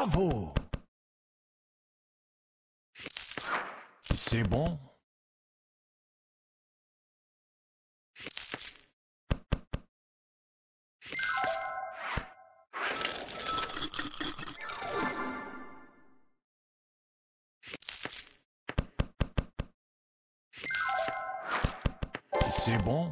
Bravo! C'est bon? C'est bon?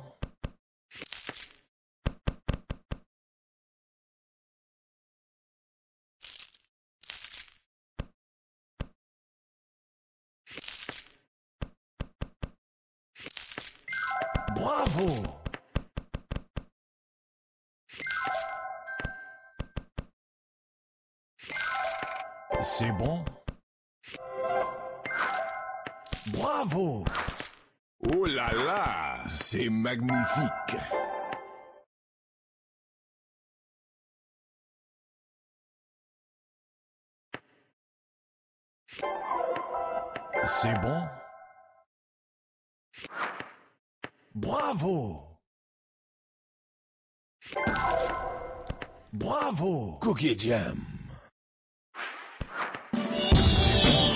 Bravo! C'est bon? Bravo! Oh là là, c'est magnifique. C'est bon? Bravo! Bravo! Cookie Jam. C'est bon?